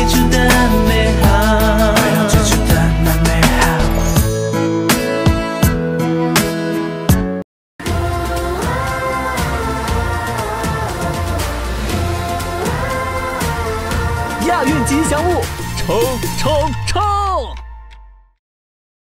最初的美好，回到最初的那美好。 亚运吉祥物，冲冲冲！